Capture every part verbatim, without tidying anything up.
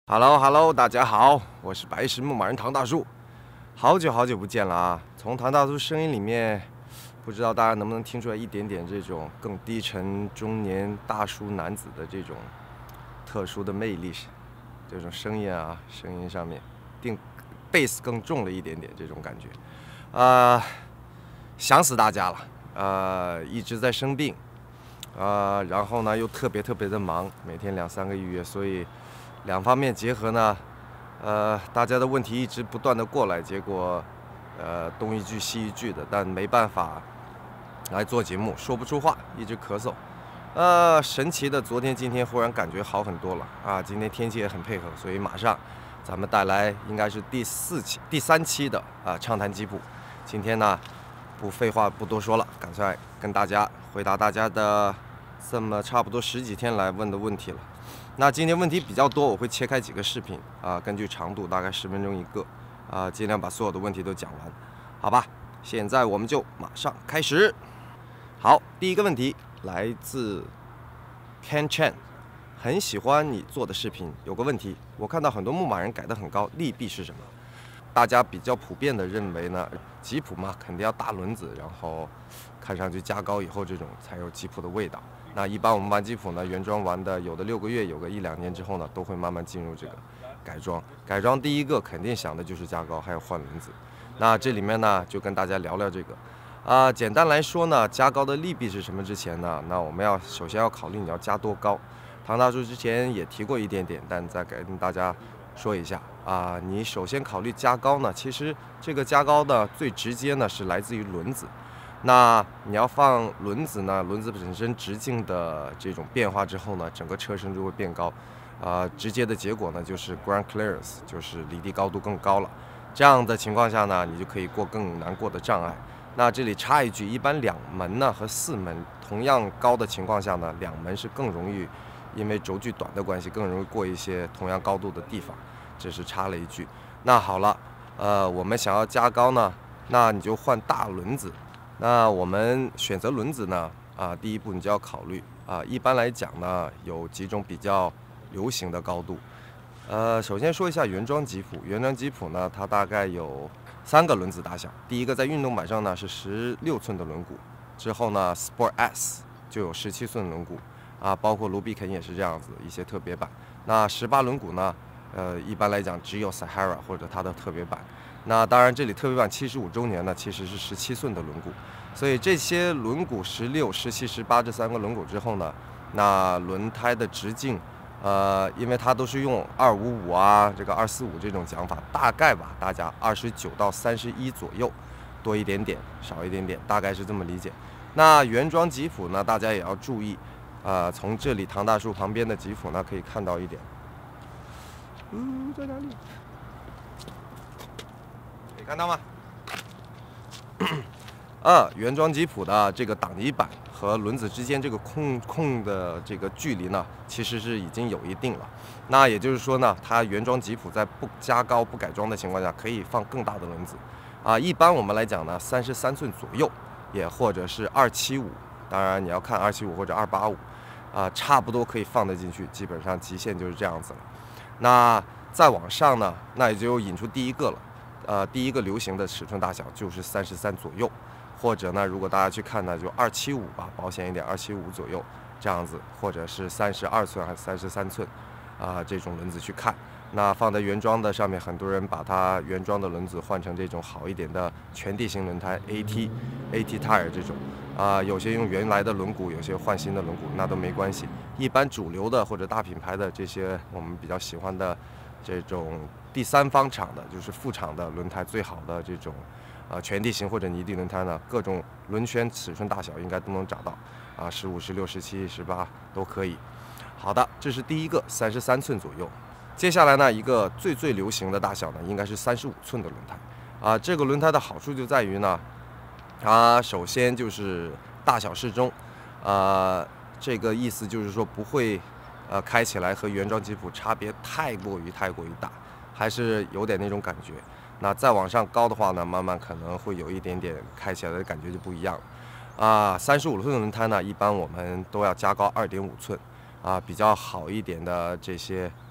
Hello Hello， 大家好，我是白石牧马人唐大叔，好久好久不见了啊！从唐大叔声音里面，不知道大家能不能听出来一点点这种更低沉中年大叔男子的这种特殊的魅力，这种声音啊，声音上面定贝斯更重了一点点这种感觉，啊、呃，想死大家了，呃，一直在生病，啊、呃，然后呢又特别特别的忙，每天两三个预约，所以。两方面结合呢，呃，大家的问题一直不断的过来，结果，呃，东一句西一句的，但没办法来做节目，说不出话，一直咳嗽。呃，神奇的，昨天今天忽然感觉好很多了啊！今天天气也很配合，所以马上咱们带来应该是第四期、第三期的啊畅谈吉普。今天呢，不废话不多说了，赶快跟大家回答大家的这么差不多十几天来问的问题了。那今天问题比较多，我会切开几个视频啊，根据长度大概十分钟一个啊，尽量把所有的问题都讲完，好吧？现在我们就马上开始。好，第一个问题来自 Ken Chen， 很喜欢你做的视频，有个问题，我看到很多牧马人改得很高，利弊是什么？大家比较普遍的认为呢，吉普嘛肯定要大轮子，然后看上去加高以后这种才有吉普的味道。那一般我们玩吉普呢，原装玩的有的六个月，有个一两年之后呢，都会慢慢进入这个改装。改装第一个肯定想的就是加高，还有换轮子。那这里面呢，就跟大家聊聊这个。啊、呃，简单来说呢，加高的利弊是什么？之前呢，那我们要首先要考虑你要加多高。唐大叔之前也提过一点点，但再跟大家说一下啊、呃，你首先考虑加高呢，其实这个加高呢，最直接呢是来自于轮子。那你要放轮子呢，轮子本身直径的这种变化之后呢，整个车身就会变高，啊、呃，直接的结果呢就是 ground clearance， 就是离地高度更高了。这样的情况下呢，你就可以过更难过的障碍。那这里插一句，一般两门呢和四门同样高的情况下呢，两门是更容易，因为轴距短的关系，更容易过一些同样高度的地方。这是插了一句。那好了，呃，我们想要加高呢，那你就换大轮子。那我们选择轮子呢，啊，第一步你就要考虑啊，一般来讲呢，有几种比较流行的高度。呃，首先说一下原装吉普，原装吉普呢，它大概有三个轮子大小。第一个在运动版上呢是十六寸的轮毂，之后呢 Sport S 就有十七寸轮毂，啊，包括卢比肯也是这样子一些特别版。那十八轮毂呢，呃，一般来讲只有 Sahara 或者它的特别版。那当然，这里特别版七十五周年呢，其实是十七寸的轮毂，所以这些轮毂十六、十七、十八这三个轮毂之后呢，那轮胎的直径，呃，因为它都是用二五五啊，这个二四五这种讲法，大概吧，大家二十九到三十一左右，多一点点，少一点点，大概是这么理解。那原装吉普呢，大家也要注意，呃，从这里唐大叔旁边的吉普呢，可以看到一点，嗯，在哪里？看到吗？啊，原装吉普的这个挡泥板和轮子之间这个空空的这个距离呢，其实是已经有一定了。那也就是说呢，它原装吉普在不加高、不改装的情况下，可以放更大的轮子。啊，一般我们来讲呢，三十三寸左右，也或者是二七五，当然你要看二七五或者二八五，啊，差不多可以放得进去，基本上极限就是这样子了。那再往上呢，那也就引出第一个了。呃，第一个流行的尺寸大小就是三十三左右，或者呢，如果大家去看呢，就二七五吧，保险一点，二七五左右这样子，或者是三十二寸还是三十三寸，啊、呃，这种轮子去看。那放在原装的上面，很多人把它原装的轮子换成这种好一点的全地形轮胎 A T A T tire 这种，啊、呃，有些用原来的轮毂，有些换新的轮毂，那都没关系。一般主流的或者大品牌的这些我们比较喜欢的这种第三方厂的，就是副厂的轮胎，最好的这种，呃，全地形或者泥地轮胎呢，各种轮圈尺寸大小应该都能找到，啊，十五、十六、十七、十八都可以。好的，这是第一个，三十三寸左右。接下来呢，一个最最流行的大小呢，应该是三十五寸的轮胎。啊，这个轮胎的好处就在于呢，它首先就是大小适中，呃，这个意思就是说不会。呃，开起来和原装吉普差别太过于太过于大，还是有点那种感觉。那再往上高的话呢，慢慢可能会有一点点开起来的感觉就不一样了。啊，三十五寸的轮胎呢，一般我们都要加高二点五寸，啊，比较好一点的这些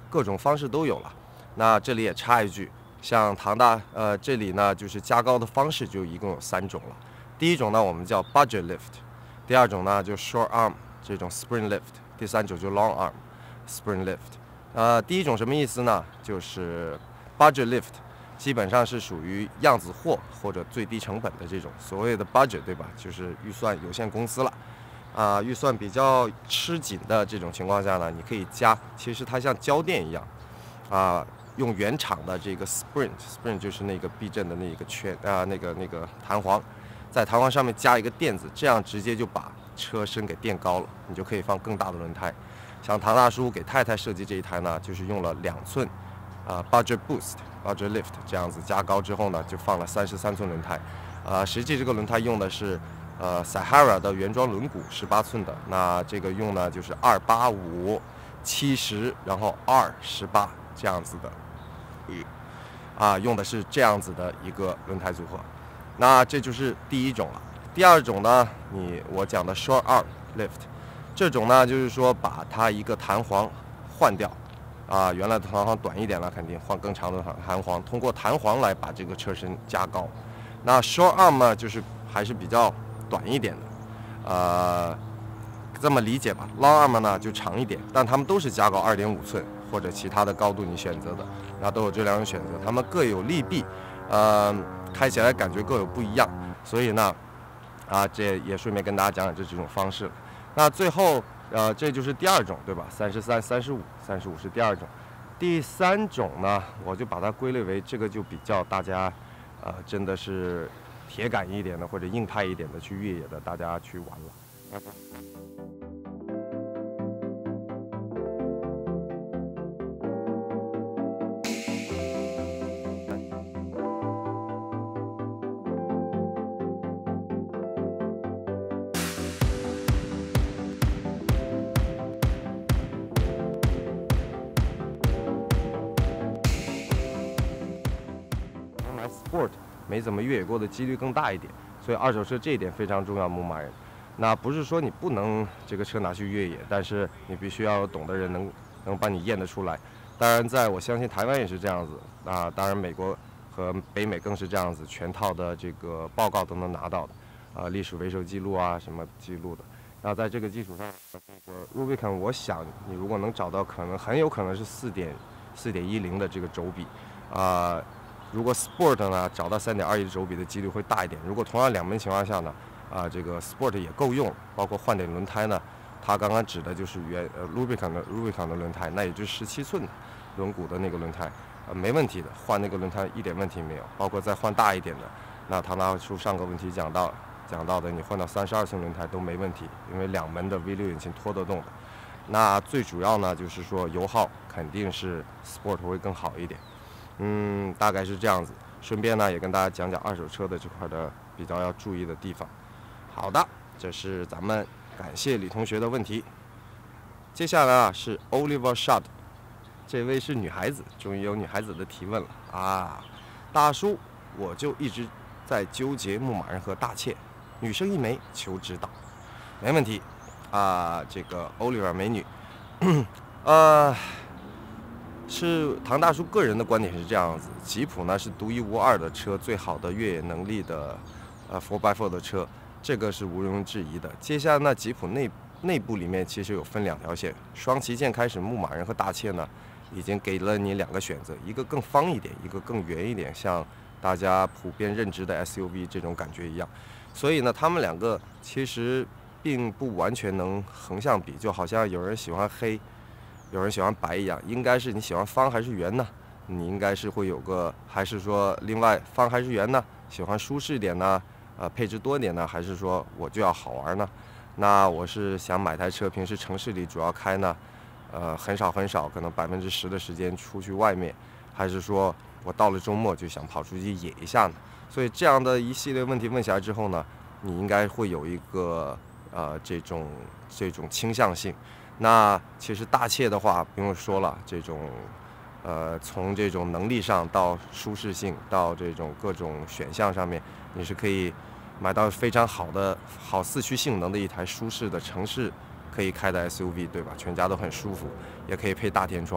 各种方式都有了。那这里也插一句，像唐大呃这里呢就是加高的方式就一共有三种了。第一种呢我们叫 budget lift， 第二种呢就 short arm 这种 spring lift， 第三种就 long arm spring lift。呃，第一种什么意思呢？就是 budget lift， 基本上是属于样子货或者最低成本的这种所谓的 budget， 对吧？就是预算有限公司了。啊、呃，预算比较吃紧的这种情况下呢，你可以加，其实它像胶垫一样，啊、呃，用原厂的这个 spring，spring 就是那个避震的那个圈啊、呃，那个那个弹簧，在弹簧上面加一个垫子，这样直接就把车身给垫高了，你就可以放更大的轮胎。像唐大叔给太太设计这一台呢，就是用了两寸，啊、呃、budget boost、budget lift 这样子加高之后呢，就放了三十三寸轮胎，啊、呃，实际这个轮胎用的是呃 Sahara 的原装轮毂，十八寸的，那这个用呢就是二八五、七十，然后二十八这样子的，嗯，啊，用的是这样子的一个轮胎组合，那这就是第一种了。第二种呢，你我讲的 short arm lift。这种呢，就是说把它一个弹簧换掉，啊，原来的弹簧短一点了，肯定换更长的弹簧，通过弹簧来把这个车身加高。那 short arm 呢，就是还是比较短一点的，呃，这么理解吧。long arm 呢就长一点，但它们都是加高二点五寸或者其他的高度你选择的，那都有这两种选择，它们各有利弊，呃，开起来感觉各有不一样，所以呢，啊，这也顺便跟大家讲讲这几种方式。那最后，呃，这就是第二种，对吧？三十三、三十五、三十五是第二种。第三种呢，我就把它归类为这个就比较大家，呃，真的是铁杆一点的或者硬派一点的去越野的，大家去玩了。Sport 没怎么越野过的几率更大一点，所以二手车这一点非常重要。牧马人，那不是说你不能这个车拿去越野，但是你必须要有懂的人能能帮你验得出来。当然，在我相信台湾也是这样子啊，当然美国和北美更是这样子，全套的这个报告都能拿到的，啊，历史维修记录啊什么记录的。那在这个基础上，这个 Rubicon， 我想你如果能找到，可能很有可能是四点四点一零的这个轴比，啊。如果 Sport 呢找到三点二一的轴比的几率会大一点。如果同样两门情况下呢，啊，这个 Sport 也够用，包括换点轮胎呢，它刚刚指的就是原呃 Rubicon 的 Rubicon 的轮胎，那也就是十七寸的轮毂的那个轮胎，呃，没问题的，换那个轮胎一点问题没有。包括再换大一点的，那唐大叔上个问题讲到讲到的，你换到三十二寸轮胎都没问题，因为两门的 V 六引擎拖得动的。那最主要呢就是说油耗肯定是 Sport 会更好一点。嗯，大概是这样子。顺便呢，也跟大家讲讲二手车的这块的比较要注意的地方。好的，这是咱们感谢李同学的问题。接下来啊是 Oliver Shad， 这位是女孩子，终于有女孩子的提问了啊！大叔，我就一直在纠结牧马人和大切，女生一枚，求指导。没问题啊，这个 Oliver 美女，呃。是唐大叔个人的观点是这样子，吉普呢是独一无二的车，最好的越野能力的，呃 four by four 的车，这个是毋庸置疑的。接下来呢，吉普内内部里面其实有分两条线，双旗舰开始，牧马人和大切呢已经给了你两个选择，一个更方一点，一个更圆一点，像大家普遍认知的 S U V 这种感觉一样。所以呢，他们两个其实并不完全能横向比，就好像有人喜欢黑。有人喜欢白一样，应该是你喜欢方还是圆呢？你应该是会有个，还是说另外方还是圆呢？喜欢舒适点呢？呃，配置多点呢？还是说我就要好玩呢？那我是想买台车，平时城市里主要开呢，呃，很少很少，可能百分之十的时间出去外面，还是说我到了周末就想跑出去野一下呢？所以这样的一系列问题问下来之后呢，你应该会有一个呃这种这种倾向性。那其实大切的话不用说了，这种，呃，从这种能力上到舒适性到这种各种选项上面，你是可以买到非常好的好四驱性能的一台舒适的城市可以开的 S U V， 对吧？全家都很舒服，也可以配大天窗。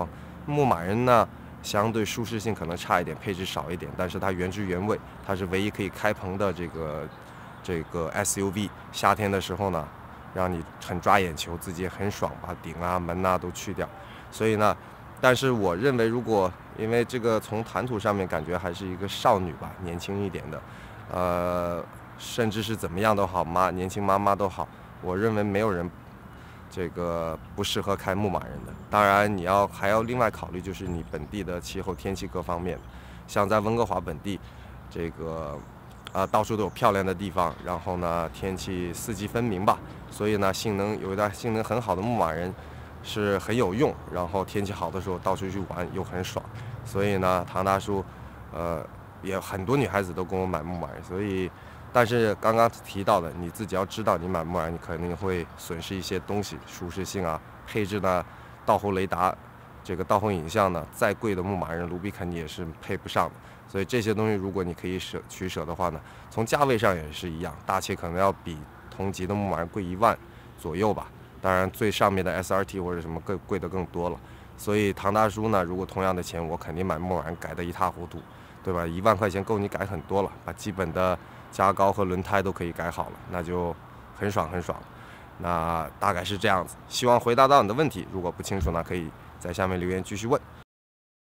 牧马人呢，相对舒适性可能差一点，配置少一点，但是它原汁原味，它是唯一可以开棚的这个这个 S U V。夏天的时候呢，让你很抓眼球，自己也很爽，把顶啊门啊都去掉。所以呢，但是我认为，如果因为这个从谈吐上面感觉还是一个少女吧，年轻一点的，呃，甚至是怎么样都好，妈年轻妈妈都好，我认为没有人这个不适合开牧马人的。当然，你要还要另外考虑，就是你本地的气候、天气各方面。像在温哥华本地，这个啊、呃、到处都有漂亮的地方，然后呢天气四季分明吧，所以呢性能有一台性能很好的牧马人是很有用，然后天气好的时候到处去玩又很爽。所以呢，唐大叔，呃，也很多女孩子都跟我买牧马人，所以。但是刚刚提到的，你自己要知道，你买牧马人你肯定会损失一些东西，舒适性啊，配置呢，倒后雷达，这个倒后影像呢，再贵的牧马人卢比肯你也是配不上的。所以这些东西如果你可以舍取舍的话呢，从价位上也是一样，大切可能要比同级的牧马人贵一万左右吧。当然最上面的 S R T 或者什么更贵的更多了。所以唐大叔呢，如果同样的钱，我肯定买牧马人改得一塌糊涂，对吧？一万块钱够你改很多了，把基本的加高和轮胎都可以改好了，那就很爽很爽。那大概是这样子，希望回答到你的问题。如果不清楚呢，可以在下面留言继续问。